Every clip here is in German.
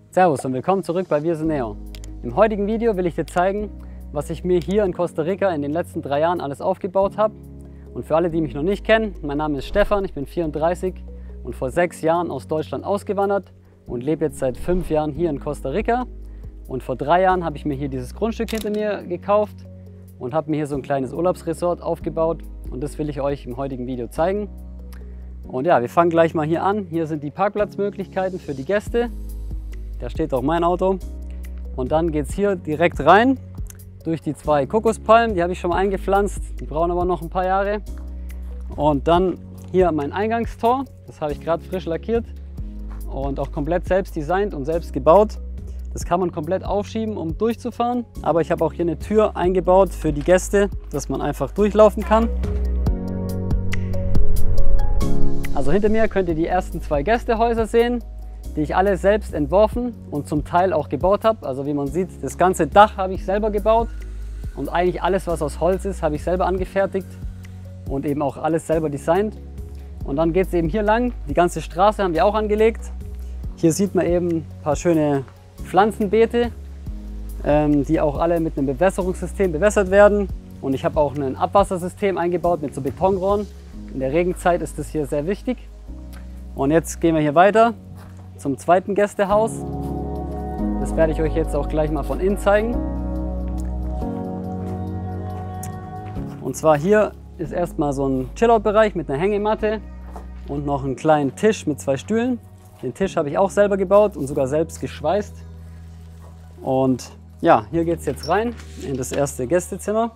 Servus und willkommen zurück bei Wir sind Neo. Im heutigen Video will ich dir zeigen, was ich mir hier in Costa Rica in den letzten 3 Jahren alles aufgebaut habe. Und für alle, die mich noch nicht kennen, mein Name ist Stefan, ich bin 34 und vor 6 Jahren aus Deutschland ausgewandert und lebe jetzt seit 5 Jahren hier in Costa Rica. Und vor 3 Jahren habe ich mir hier dieses Grundstück hinter mir gekauft und habe mir hier so ein kleines Urlaubsresort aufgebaut. Und das will ich euch im heutigen Video zeigen. Und ja, wir fangen gleich mal hier an. Hier sind die Parkplatzmöglichkeiten für die Gäste. Da steht auch mein Auto. Und dann geht es hier direkt rein durch die 2 Kokospalmen. Die habe ich schon mal eingepflanzt. Die brauchen aber noch ein paar Jahre. Und dann hier mein Eingangstor. Das habe ich gerade frisch lackiert und auch komplett selbst designt und selbst gebaut. Das kann man komplett aufschieben, um durchzufahren. Aber ich habe auch hier eine Tür eingebaut für die Gäste, dass man einfach durchlaufen kann. Also hinter mir könnt ihr die ersten 2 Gästehäuser sehen, die ich alle selbst entworfen und zum Teil auch gebaut habe. Also wie man sieht, das ganze Dach habe ich selber gebaut und eigentlich alles, was aus Holz ist, habe ich selber angefertigt und eben auch alles selber designt. Und dann geht es eben hier lang. Die ganze Straße haben wir auch angelegt. Hier sieht man eben ein paar schöne Pflanzenbeete, die auch alle mit einem Bewässerungssystem bewässert werden. Und ich habe auch ein Abwassersystem eingebaut mit so Betonrohren. In der Regenzeit ist das hier sehr wichtig. Und jetzt gehen wir hier weiter zum zweiten Gästehaus. Das werde ich euch jetzt auch gleich mal von innen zeigen. Und zwar hier ist erstmal so ein Chillout-Bereich mit einer Hängematte und noch einen kleinen Tisch mit 2 Stühlen. Den Tisch habe ich auch selber gebaut und sogar selbst geschweißt. Und ja, hier geht es jetzt rein in das erste Gästezimmer.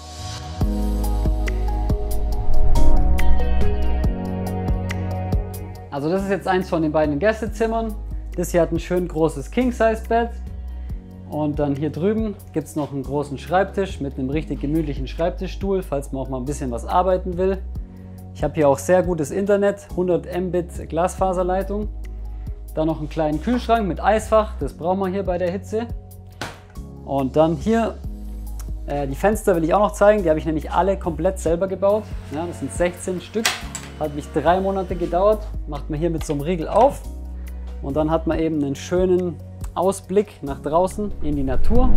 Also das ist jetzt eins von den beiden Gästezimmern. Das hier hat ein schön großes King-Size-Bett. Und dann hier drüben gibt es noch einen großen Schreibtisch mit einem richtig gemütlichen Schreibtischstuhl, falls man auch mal ein bisschen was arbeiten will. Ich habe hier auch sehr gutes Internet, 100 Mbit Glasfaserleitung. Dann noch einen kleinen Kühlschrank mit Eisfach, das brauchen wir hier bei der Hitze. Und dann hier die Fenster will ich auch noch zeigen, die habe ich nämlich alle komplett selber gebaut. Ja, das sind 16 Stück. Hat mich 3 Monate gedauert, macht man hier mit so einem Riegel auf und dann hat man eben einen schönen Ausblick nach draußen in die Natur.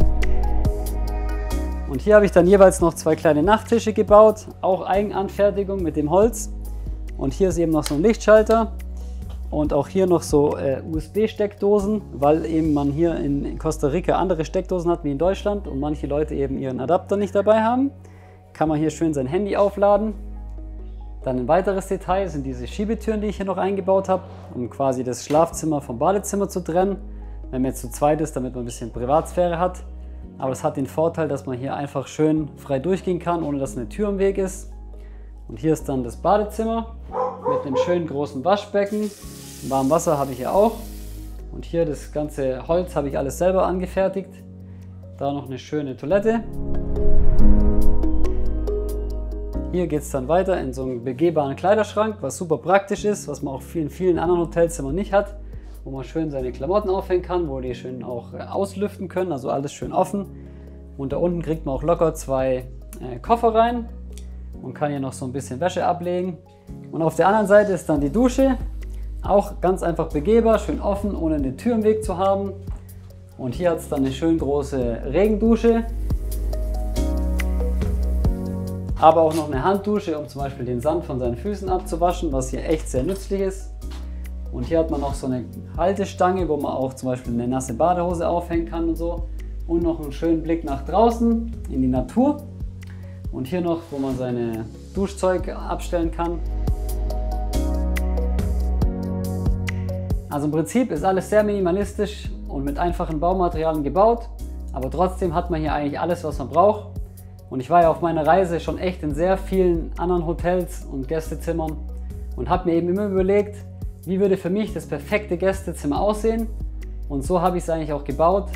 Und hier habe ich dann jeweils noch 2 kleine Nachttische gebaut, auch Eigenanfertigung mit dem Holz. Und hier ist eben noch so ein Lichtschalter und auch hier noch so USB-Steckdosen, weil eben man hier in Costa Rica andere Steckdosen hat wie in Deutschland und manche Leute eben ihren Adapter nicht dabei haben. Kann man hier schön sein Handy aufladen. Dann ein weiteres Detail sind diese Schiebetüren, die ich hier noch eingebaut habe, um quasi das Schlafzimmer vom Badezimmer zu trennen, wenn man jetzt zu zweit ist, damit man ein bisschen Privatsphäre hat. Aber es hat den Vorteil, dass man hier einfach schön frei durchgehen kann, ohne dass eine Tür im Weg ist. Und hier ist dann das Badezimmer mit einem schönen großen Waschbecken. Warmes Wasser habe ich hier auch. Und hier das ganze Holz habe ich alles selber angefertigt. Da noch eine schöne Toilette. Hier geht es dann weiter in so einen begehbaren Kleiderschrank, was super praktisch ist, was man auch in vielen anderen Hotelzimmern nicht hat, wo man schön seine Klamotten aufhängen kann, wo die schön auch auslüften können, also alles schön offen. Und da unten kriegt man auch locker 2 Koffer rein und kann hier noch so ein bisschen Wäsche ablegen. Und auf der anderen Seite ist dann die Dusche, auch ganz einfach begehbar, schön offen, ohne eine Tür im Weg zu haben. Und hier hat es dann eine schön große Regendusche. Aber auch noch eine Handdusche, um zum Beispiel den Sand von seinen Füßen abzuwaschen, was hier echt sehr nützlich ist. Und hier hat man noch so eine Haltestange, wo man auch zum Beispiel eine nasse Badehose aufhängen kann und so. Und noch einen schönen Blick nach draußen in die Natur. Und hier noch, wo man seine Duschzeug abstellen kann. Also im Prinzip ist alles sehr minimalistisch und mit einfachen Baumaterialien gebaut. Aber trotzdem hat man hier eigentlich alles, was man braucht. Und ich war ja auf meiner Reise schon echt in sehr vielen anderen Hotels und Gästezimmern und habe mir eben immer überlegt, wie würde für mich das perfekte Gästezimmer aussehen. Und so habe ich es eigentlich auch gebaut.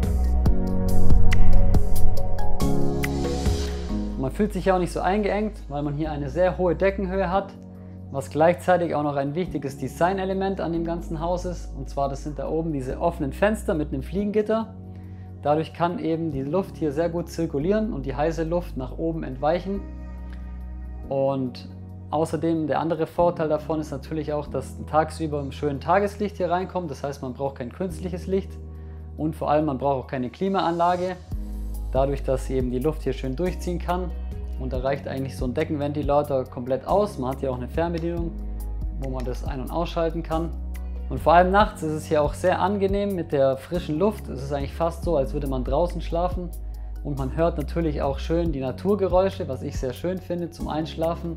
Man fühlt sich ja auch nicht so eingeengt, weil man hier eine sehr hohe Deckenhöhe hat, was gleichzeitig auch noch ein wichtiges Designelement an dem ganzen Haus ist. Und zwar, das sind da oben diese offenen Fenster mit einem Fliegengitter. Dadurch kann eben die Luft hier sehr gut zirkulieren und die heiße Luft nach oben entweichen. Und Außerdem, der andere Vorteil davon ist natürlich auch, dass tagsüber ein schönes Tageslicht hier reinkommt. Das heißt, man braucht kein künstliches Licht und vor allem man braucht auch keine Klimaanlage. Dadurch, dass eben die Luft hier schön durchziehen kann. Und da reicht eigentlich so ein Deckenventilator komplett aus. Man hat hier auch eine Fernbedienung, wo man das ein- und ausschalten kann. Und vor allem nachts ist es hier auch sehr angenehm mit der frischen Luft. Es ist eigentlich fast so, als würde man draußen schlafen. Und man hört natürlich auch schön die Naturgeräusche, was ich sehr schön finde zum Einschlafen.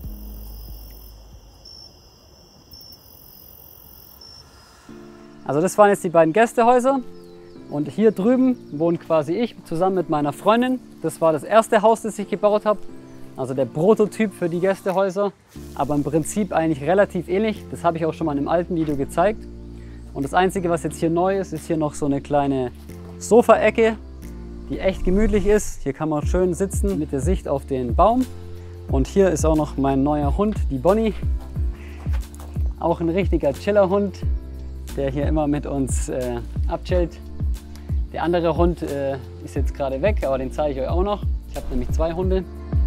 Also das waren jetzt die beiden Gästehäuser. Und hier drüben wohne quasi ich zusammen mit meiner Freundin. Das war das erste Haus, das ich gebaut habe. Also der Prototyp für die Gästehäuser. Aber im Prinzip eigentlich relativ ähnlich. Das habe ich auch schon mal in einem alten Video gezeigt. Und das Einzige, was jetzt hier neu ist, ist hier noch so eine kleine Sofaecke, die echt gemütlich ist. Hier kann man schön sitzen mit der Sicht auf den Baum. Und hier ist auch noch mein neuer Hund, die Bonnie. Auch ein richtiger Chillerhund, der hier immer mit uns abchillt. Der andere Hund ist jetzt gerade weg, aber den zeige ich euch auch noch. Ich habe nämlich 2 Hunde.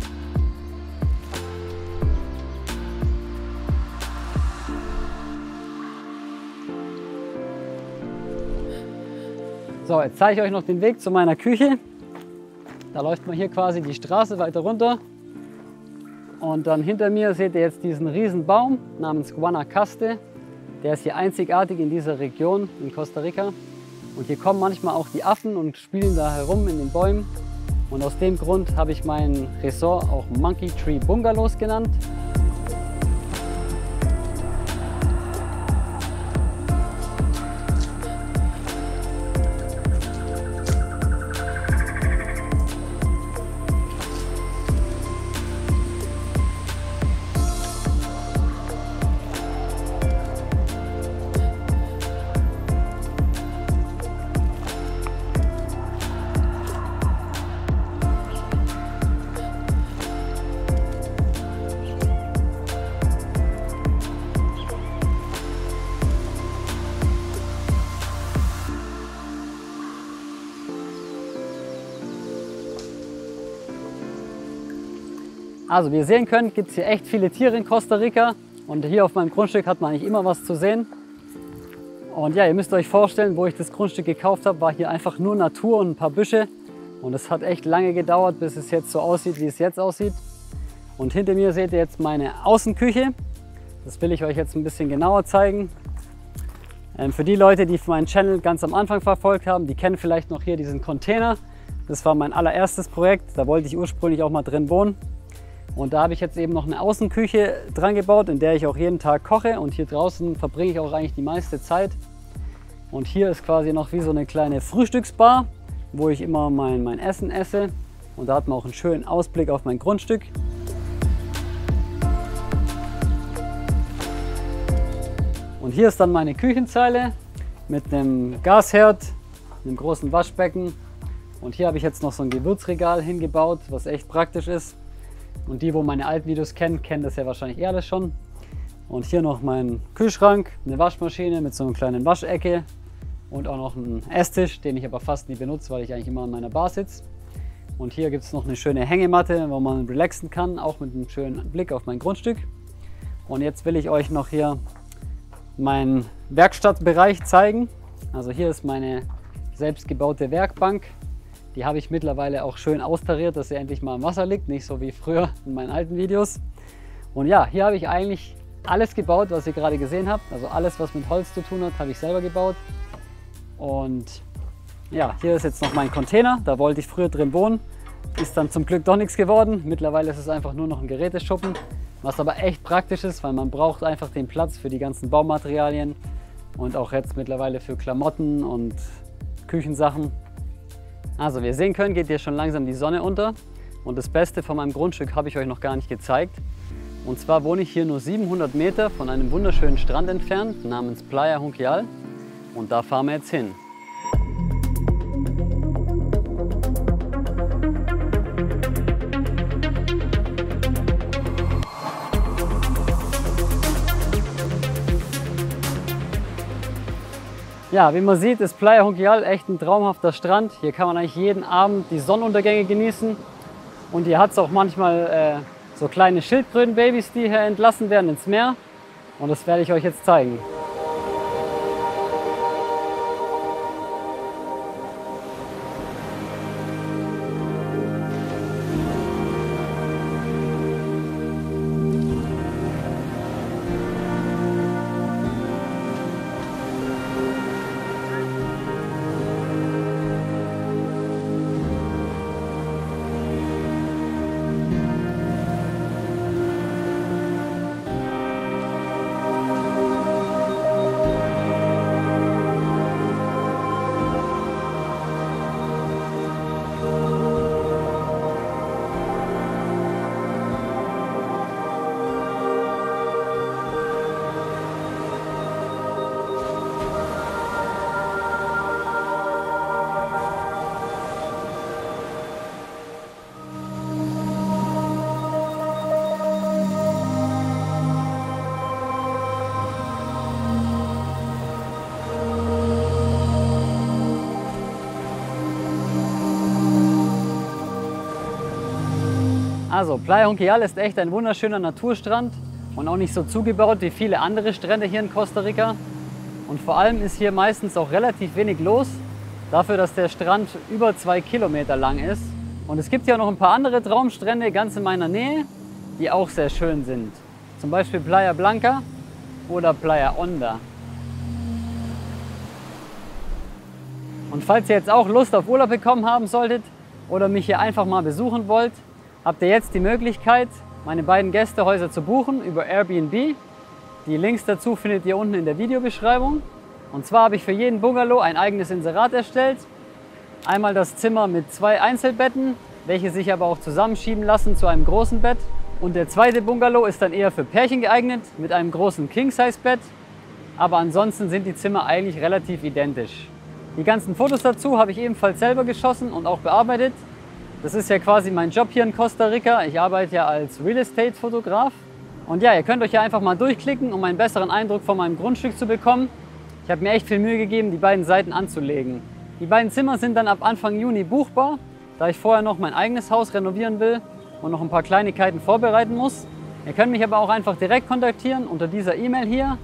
So, jetzt zeige ich euch noch den Weg zu meiner Küche. Da läuft man hier quasi die Straße weiter runter. Und dann hinter mir seht ihr jetzt diesen riesen Baum namens Guanacaste. Der ist hier einzigartig in dieser Region in Costa Rica. Und hier kommen manchmal auch die Affen und spielen da herum in den Bäumen. Und aus dem Grund habe ich mein Resort auch Monkey Tree Bungalows genannt. Also wie ihr sehen könnt, gibt es hier echt viele Tiere in Costa Rica und hier auf meinem Grundstück hat man eigentlich immer was zu sehen. Und ja, ihr müsst euch vorstellen, wo ich das Grundstück gekauft habe, war hier einfach nur Natur und ein paar Büsche und es hat echt lange gedauert, bis es jetzt so aussieht, wie es jetzt aussieht. Und hinter mir seht ihr jetzt meine Außenküche. Das will ich euch jetzt ein bisschen genauer zeigen. Für die Leute, die meinen Channel ganz am Anfang verfolgt haben, die kennen vielleicht noch hier diesen Container. Das war mein allererstes Projekt, da wollte ich ursprünglich auch mal drin wohnen. Und da habe ich jetzt eben noch eine Außenküche dran gebaut, in der ich auch jeden Tag koche. Und hier draußen verbringe ich auch eigentlich die meiste Zeit. Und hier ist quasi noch wie so eine kleine Frühstücksbar, wo ich immer mein Essen esse. Und da hat man auch einen schönen Ausblick auf mein Grundstück. Und hier ist dann meine Küchenzeile mit einem Gasherd, einem großen Waschbecken. Und hier habe ich jetzt noch so ein Gewürzregal hingebaut, was echt praktisch ist. Und die, wo meine alten Videos kennen, kennen das ja wahrscheinlich eher alles schon. Und hier noch mein Kühlschrank, eine Waschmaschine mit so einer kleinen Waschecke und auch noch einen Esstisch, den ich aber fast nie benutze, weil ich eigentlich immer an meiner Bar sitze. Und hier gibt es noch eine schöne Hängematte, wo man relaxen kann, auch mit einem schönen Blick auf mein Grundstück. Und jetzt will ich euch noch hier meinen Werkstattbereich zeigen. Also hier ist meine selbstgebaute Werkbank. Die habe ich mittlerweile auch schön austariert, dass sie endlich mal im Wasser liegt, nicht so wie früher in meinen alten Videos. Und ja, hier habe ich eigentlich alles gebaut, was ihr gerade gesehen habt. Also alles, was mit Holz zu tun hat, habe ich selber gebaut. Und ja, hier ist jetzt noch mein Container. Da wollte ich früher drin wohnen. Ist dann zum Glück doch nichts geworden. Mittlerweile ist es einfach nur noch ein Geräteschuppen, was aber echt praktisch ist, weil man braucht einfach den Platz für die ganzen Baumaterialien und auch jetzt mittlerweile für Klamotten und Küchensachen. Also wie ihr sehen könnt, geht hier schon langsam die Sonne unter und das Beste von meinem Grundstück habe ich euch noch gar nicht gezeigt. Und zwar wohne ich hier nur 700 Meter von einem wunderschönen Strand entfernt namens Playa Junquial und da fahren wir jetzt hin. Ja, wie man sieht, ist Playa Junquial echt ein traumhafter Strand. Hier kann man eigentlich jeden Abend die Sonnenuntergänge genießen. Und hier hat es auch manchmal so so kleine Schildkrötenbabys, die hier entlassen werden ins Meer. Und das werde ich euch jetzt zeigen. Also Playa Junquillal ist echt ein wunderschöner Naturstrand und auch nicht so zugebaut wie viele andere Strände hier in Costa Rica. Und vor allem ist hier meistens auch relativ wenig los, dafür, dass der Strand über 2 Kilometer lang ist. Und es gibt ja noch ein paar andere Traumstrände ganz in meiner Nähe, die auch sehr schön sind. Zum Beispiel Playa Blanca oder Playa Honda. Und falls ihr jetzt auch Lust auf Urlaub bekommen haben solltet oder mich hier einfach mal besuchen wollt, habt ihr jetzt die Möglichkeit, meine beiden Gästehäuser zu buchen über Airbnb. Die Links dazu findet ihr unten in der Videobeschreibung. Und zwar habe ich für jeden Bungalow ein eigenes Inserat erstellt. Einmal das Zimmer mit 2 Einzelbetten, welche sich aber auch zusammenschieben lassen zu einem großen Bett. Und der zweite Bungalow ist dann eher für Pärchen geeignet mit einem großen King-Size-Bett. Aber ansonsten sind die Zimmer eigentlich relativ identisch. Die ganzen Fotos dazu habe ich ebenfalls selber geschossen und auch bearbeitet. Das ist ja quasi mein Job hier in Costa Rica. Ich arbeite ja als Real Estate Fotograf. Und ja, ihr könnt euch ja einfach mal durchklicken, um einen besseren Eindruck von meinem Grundstück zu bekommen. Ich habe mir echt viel Mühe gegeben, die beiden Seiten anzulegen. Die beiden Zimmer sind dann ab Anfang Juni buchbar, da ich vorher noch mein eigenes Haus renovieren will und noch ein paar Kleinigkeiten vorbereiten muss. Ihr könnt mich aber auch einfach direkt kontaktieren unter dieser E-Mail hier,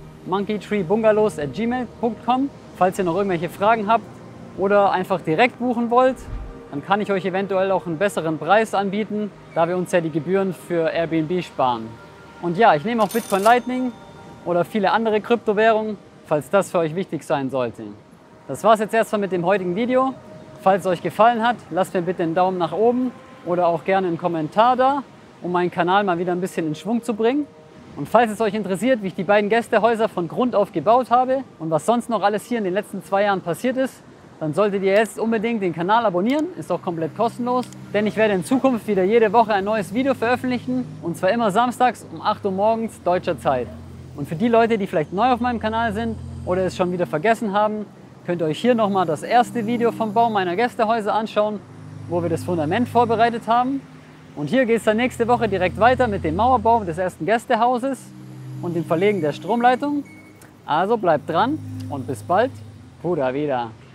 monkeytreebungalows@gmail.com, falls ihr noch irgendwelche Fragen habt oder einfach direkt buchen wollt. Dann kann ich euch eventuell auch einen besseren Preis anbieten, da wir uns ja die Gebühren für Airbnb sparen. Und ja, ich nehme auch Bitcoin Lightning oder viele andere Kryptowährungen, falls das für euch wichtig sein sollte. Das war es jetzt erstmal mit dem heutigen Video. Falls es euch gefallen hat, lasst mir bitte einen Daumen nach oben oder auch gerne einen Kommentar da, um meinen Kanal mal wieder ein bisschen in Schwung zu bringen. Und falls es euch interessiert, wie ich die beiden Gästehäuser von Grund auf gebaut habe und was sonst noch alles hier in den letzten 2 Jahren passiert ist, dann solltet ihr jetzt unbedingt den Kanal abonnieren, ist auch komplett kostenlos. Denn ich werde in Zukunft wieder jede Woche ein neues Video veröffentlichen und zwar immer samstags um 8 Uhr morgens deutscher Zeit. Und für die Leute, die vielleicht neu auf meinem Kanal sind oder es schon wieder vergessen haben, könnt ihr euch hier nochmal das erste Video vom Bau meiner Gästehäuser anschauen, wo wir das Fundament vorbereitet haben. Und hier geht es dann nächste Woche direkt weiter mit dem Mauerbau des ersten Gästehauses und dem Verlegen der Stromleitung. Also bleibt dran und bis bald. Pura vida.